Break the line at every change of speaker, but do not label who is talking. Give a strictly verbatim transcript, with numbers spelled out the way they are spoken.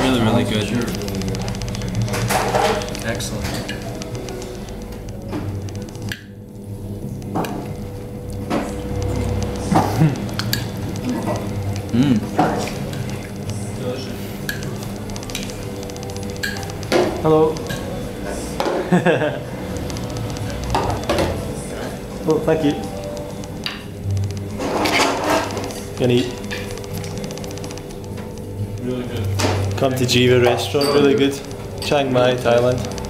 really, really good.
Excellent.
Mmm.
Hello. Oh, thank you. Gonna eat.
Really good.
Come to Giva restaurant, really good. Chiang Mai, Thailand.